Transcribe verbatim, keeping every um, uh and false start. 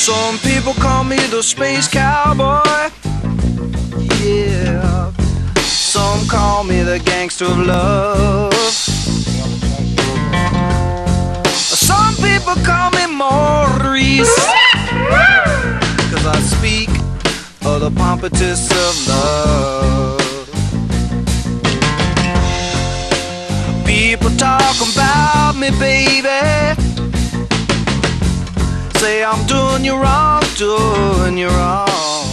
Some people call me the space cowboy. Yeah. Some call me the gangster of love. Some people call me Maurice, 'cause I speak of the pompatus of love. People talk about me, baby, say I'm doing you wrong, doing you wrong.